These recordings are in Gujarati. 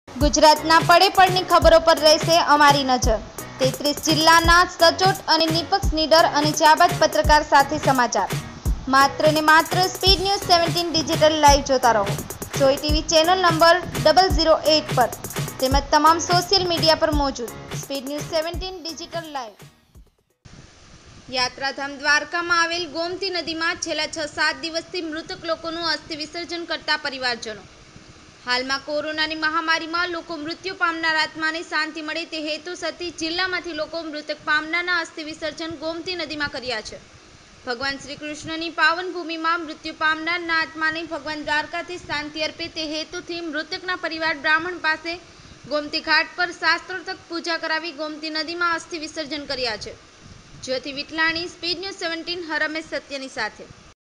ગુજરાતના પડે પડની ખબરો પર રહેશે અમારી નજર। 33 જિલ્લાના સચોટ અને નિષ્પક્ષ નીડર અને જાબાજ પત્રકાર સાથે સમાચાર। માત્ર ને માત્ર સ્પીડ ન્યૂઝ 17 ડિજિટલ લાઈવ જોતા રહો। જોઈ ટીવી ચેનલ નંબર 008 પર તેમજ તમામ સોશિયલ મીડિયા પર મોજૂદ સ્પીડ ન્યૂઝ 17 ડિજિટલ લાઈવ। યાત્રાધામ દ્વારકામાં આવેલ ગોમતી નદીમાં છેલ્લા 6-7 દિવસથી મૃતક લોકોનું અસ્થિ વિસર્જન કરતા પરિવારજનો। હાલમાં કોરોનાની મહામારીમાં લોકો મૃત્યુ પામનાર આત્માને શાંતિ મળે તે હેતુસરથી જિલ્લામાંથી લોકો મૃતક પામનારના અસ્થિ વિસર્જન ગોમતી નદીમાં કર્યા છે। ભગવાન શ્રી કૃષ્ણની પાવન ભૂમિમાં મૃત્યુ પામનારના આત્માને ભગવાન દ્વારકાથી શાંતિ અર્પે તે હેતુથી મૃતકના પરિવાર બ્રાહ્મણ પાસે ગોમતી ઘાટ પર શાસ્ત્રોક્ત પૂજા કરાવી ગોમતી નદીમાં અસ્થિ વિસર્જન કર્યા છે। જ્યોતિ વિઠલાણી, સ્પીડ ન્યૂઝ 17, હરમેશ સત્યની સાથે।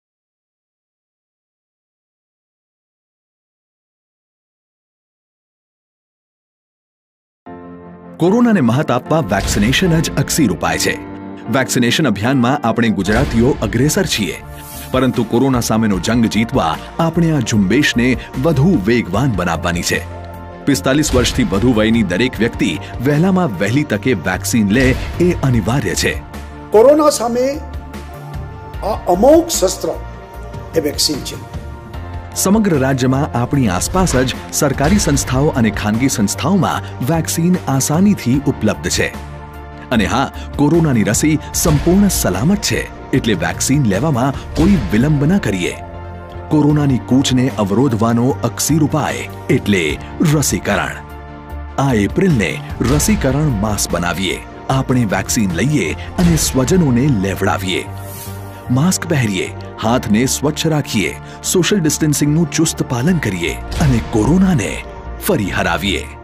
કોરોનાને મહાત આપવા વેક્સિનેશન જ અક્ષીર ઉપાય છે। વેક્સિનેશન અભિયાનમાં આપણે ગુજરાતીઓ અગ્રેસર છીએ, પરંતુ કોરોના સામેનો જંગ જીતવા આપણે આ ઝુંબેશને વધુ વેગવાન બનાવવાની છે। 45 વર્ષથી વધુ વયની દરેક વ્યક્તિ વહેલામાં વહેલી તકે વેક્સિન લે એ અનિવાર્ય છે। કોરોના સામે આ અમોઘ શસ્ત્ર એ વેક્સિન છે। સમગ્ર રાજ્યમાં આપણી આસપાસ જ સરકારી સંસ્થાઓ અને ખાનગી સંસ્થાઓમાં વેક્સિન આસાનીથી ઉપલબ્ધ છે। અને હા, કોરોનાની રસી સંપૂર્ણ સલામત છે, એટલે વેક્સિન લેવામાં કોઈ વિલંબ ન કરીએ। કોરોનાની કૂચને અવરોધવાનો અક્ષીર ઉપાય એટલે રસીકરણ। આ એપ્રિલને રસીકરણ માસ બનાવીએ। આપણે વેક્સિન લઈએ અને સ્વજનોને લેવડાવીએ। માસ્ક પહેરીએ, હાથને સ્વચ્છ રાખીએ, સોશિયલ ડિસ્ટન્સિંગનું ચુસ્ત પાલન કરીએ અને કોરોનાને ફરી હરાવીએ।